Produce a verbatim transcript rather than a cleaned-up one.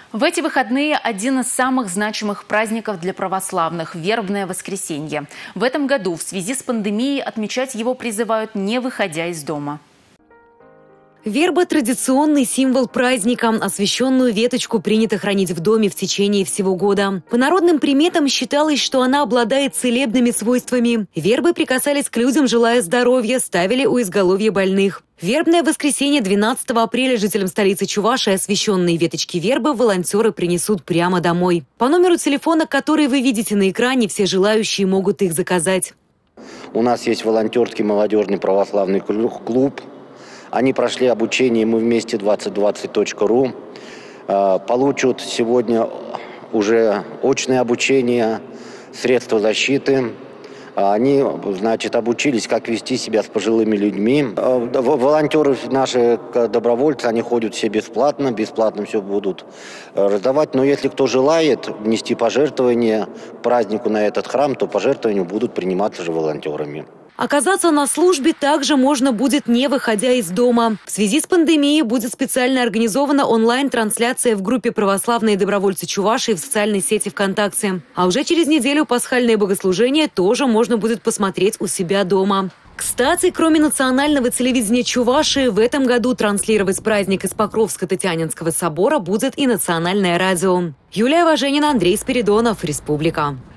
В эти выходные один из самых значимых праздников для православных – Вербное воскресенье. В этом году в связи с пандемией отмечать его призывают, не выходя из дома. Верба – традиционный символ праздника. Освященную веточку принято хранить в доме в течение всего года. По народным приметам считалось, что она обладает целебными свойствами. Вербы прикасались к людям, желая здоровья, ставили у изголовья больных. Вербное воскресенье двенадцатого апреля жителям столицы Чувашии освященные веточки вербы волонтеры принесут прямо домой. По номеру телефона, который вы видите на экране, все желающие могут их заказать. У нас есть волонтерский молодежный православный клуб. Они прошли обучение «Мы вместе двадцать двадцать точка ру». Получат сегодня уже очное обучение, средства защиты. Они, значит, обучились, как вести себя с пожилыми людьми. Волонтеры наши, добровольцы, они ходят все бесплатно, бесплатно все будут раздавать. Но если кто желает внести пожертвования к празднику на этот храм, то пожертвования будут приниматься же волонтерами. Оказаться на службе также можно будет, не выходя из дома. В связи с пандемией будет специально организована онлайн-трансляция в группе «Православные добровольцы Чувашии» в социальной сети ВКонтакте. А уже через неделю пасхальное богослужение тоже можно будет посмотреть у себя дома. Кстати, кроме национального телевидения Чувашии, в этом году транслировать праздник из Покровско-Татьянинского собора будет и национальное радио. Юлия Важенина, Андрей Спиридонов, Республика.